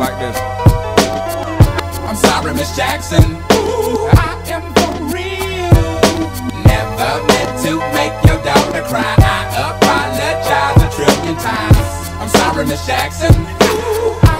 like this. I'm sorry, Miss Jackson. Ooh, I am for real. Never meant to make your daughter cry. I apologize a trillion times. I'm sorry, Miss Jackson. Ooh,